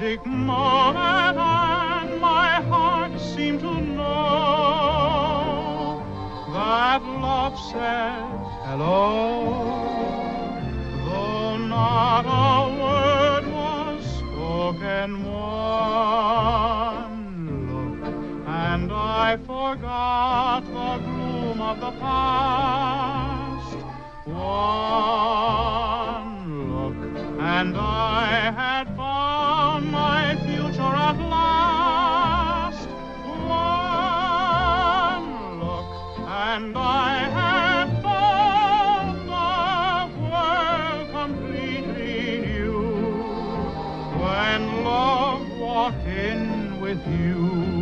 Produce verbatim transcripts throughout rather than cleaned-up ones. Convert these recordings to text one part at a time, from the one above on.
magic moment, and my heart seemed to know that love says hello, though not a word was spoken. One look, and I forgot the gloom of the past. One look, and I had found my future at last. One look, and I had found the world completely new. When love walked in with you.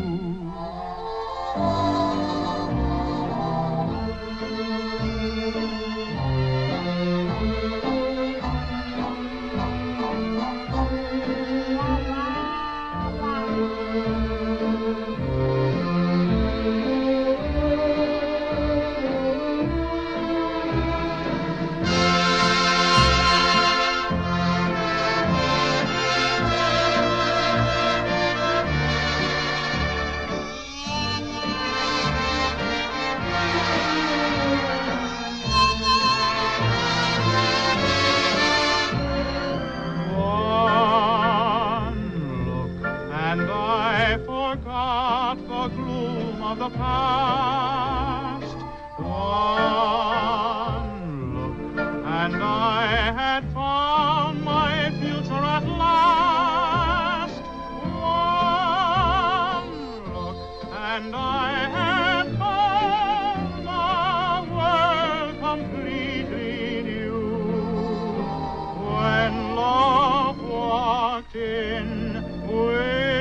Forgot the gloom of the past. One look, and I had found my future at last. One look, and I had found the world completely new. When love walked in with